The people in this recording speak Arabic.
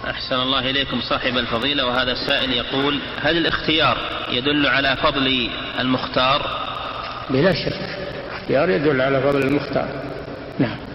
أحسن الله إليكم صاحب الفضيلة، وهذا السائل يقول: هل الاختيار يدل على فضل المختار؟ بلا شك الاختيار يدل على فضل المختار. نعم.